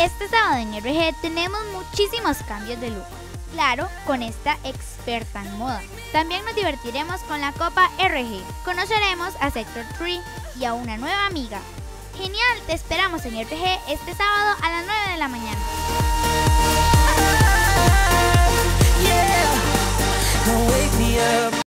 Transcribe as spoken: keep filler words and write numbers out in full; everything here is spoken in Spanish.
Este sábado en R G tenemos muchísimos cambios de look. Claro, con esta experta en moda. También nos divertiremos con la Copa R G. Conoceremos a Sector tres y a una nueva amiga. Genial, te esperamos en R G este sábado a las nueve de la mañana.